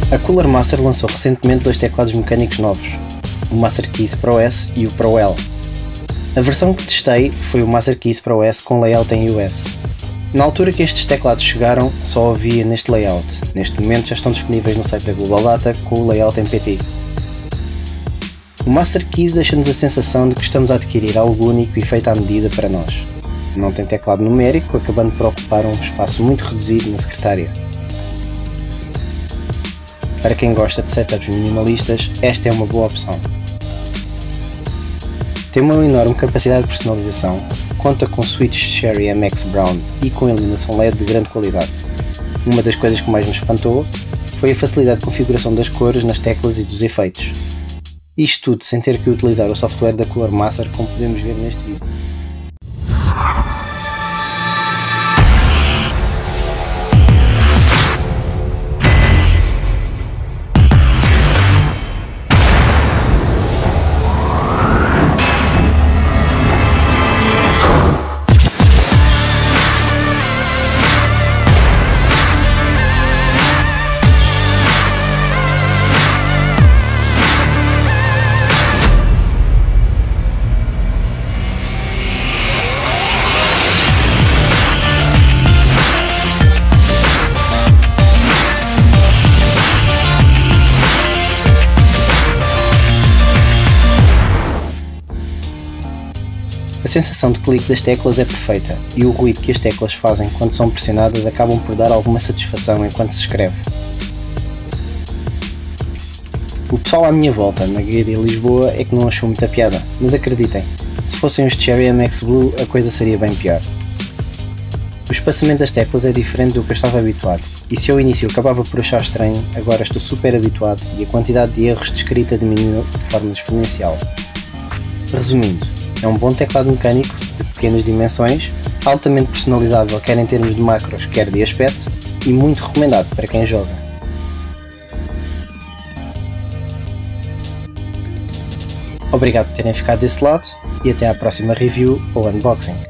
A Cooler Master lançou recentemente dois teclados mecânicos novos, o Master Keys Pro S e o Pro L. A versão que testei foi o Master Keys Pro S com layout em US. Na altura que estes teclados chegaram, só havia neste layout. Neste momento já estão disponíveis no site da Global Data com o layout em PT. O Master Keys deixa-nos a sensação de que estamos a adquirir algo único e feito à medida para nós. Não tem teclado numérico, acabando por ocupar um espaço muito reduzido na secretária. Para quem gosta de setups minimalistas, esta é uma boa opção. Tem uma enorme capacidade de personalização, conta com switches Cherry MX Brown e com iluminação LED de grande qualidade. Uma das coisas que mais me espantou foi a facilidade de configuração das cores nas teclas e dos efeitos. Isto tudo sem ter que utilizar o software da Cooler Master, como podemos ver neste vídeo. A sensação de clique das teclas é perfeita e o ruído que as teclas fazem quando são pressionadas acabam por dar alguma satisfação enquanto se escreve. O pessoal à minha volta, na Guia Lisboa, é que não achou muita piada, mas acreditem, se fossem os Cherry MX Blue a coisa seria bem pior. O espaçamento das teclas é diferente do que eu estava habituado, e se ao início eu acabava por achar estranho, agora estou super habituado e a quantidade de erros de escrita diminuiu de forma exponencial. Resumindo, é um bom teclado mecânico de pequenas dimensões, altamente personalizável quer em termos de macros, quer de aspecto, e muito recomendado para quem joga. Obrigado por terem ficado desse lado e até à próxima review ou unboxing.